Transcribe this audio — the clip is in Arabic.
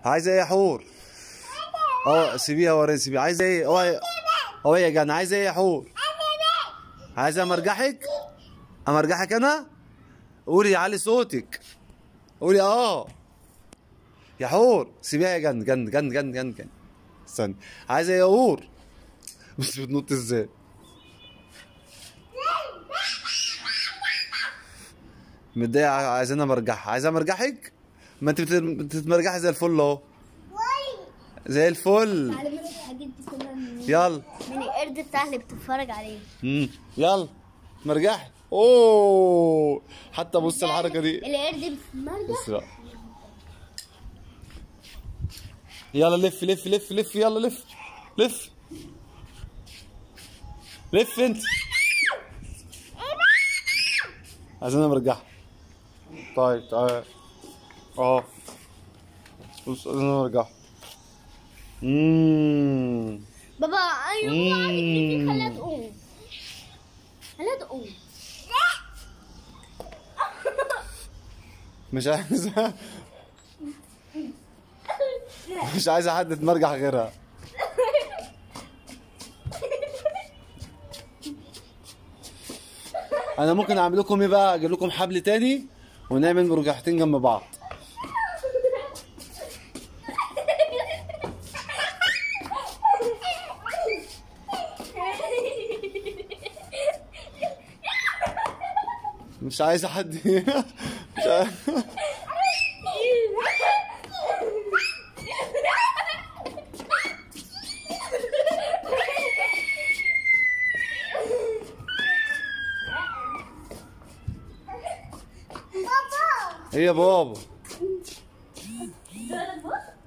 عايزه ايه يا حور؟ سيبيها وريني، سيبيها. عايزه ايه؟ هو يا جنى عايزه ايه يا حور؟ عايزه امرجحك؟ امرجحك انا؟ قولي علي صوتك، قولي يا حور. سيبيها يا جن. استني. عايزه ايه يا حور؟ بس بتنط ازاي؟ متضايقه عايزانا امرجحها. عايزه امرجحك؟ ما انت بتتمرجحي زي الفل اهو، زي الفل. يلا من القرد بتاع اللي بتتفرج عليه. يلا مرجحي. حتى بص الحركه دي. القرد بتتمرجح. بص بقى. يلا لف لف لف لف. يلا لف لف لف انت. عايزين نرجعها. طيب تعال بص عايزين نرجعها. بابا ايوه اجري خليها تقوم. مش عايزة مش عايزة حد يتمرجح غيرها. انا ممكن اعمل لكم ايه بقى؟ اجيب لكم حبل تاني ونعمل مرجحتين جنب بعض. مش عايزة حد مش عايزة. ايه يا بابا؟